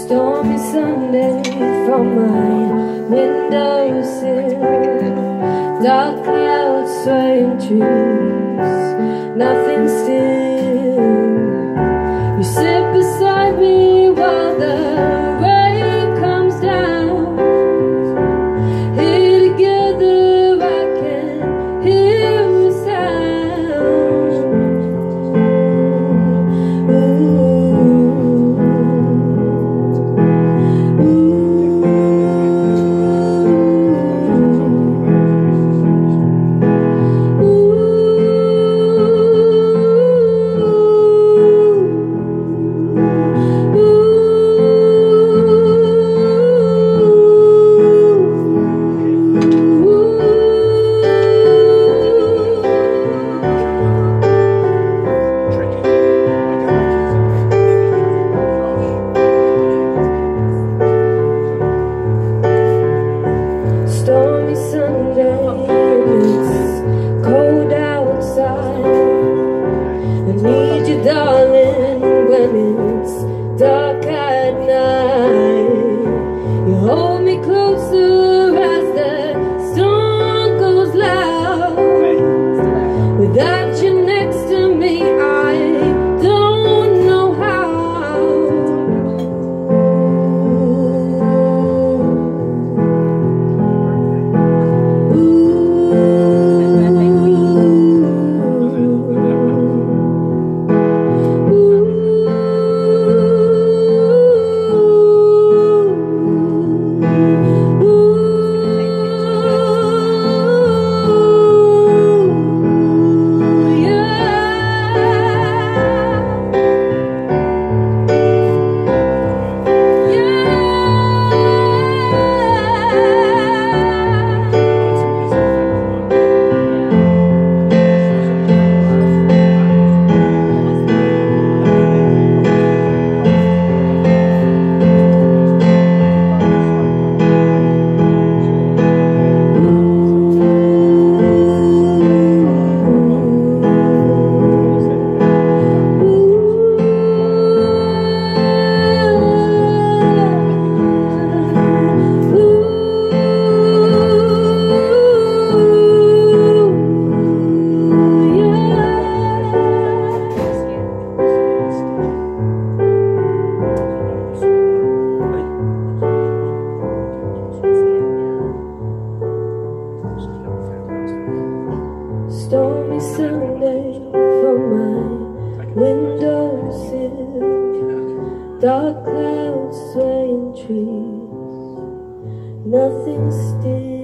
Stormy Sunday from my windowsill, dark clouds swaying trees, nothing still. You sit beside me while the rain comes down. Here together I can hear the sound. Stormy Sunday, it's cold outside. I need you, darling, when it's dark at night. You hold me closer as the storm goes loud. Without you next to me, I don't know how. Stormy Sunday from my windowsill, dark clouds swaying trees, nothing still.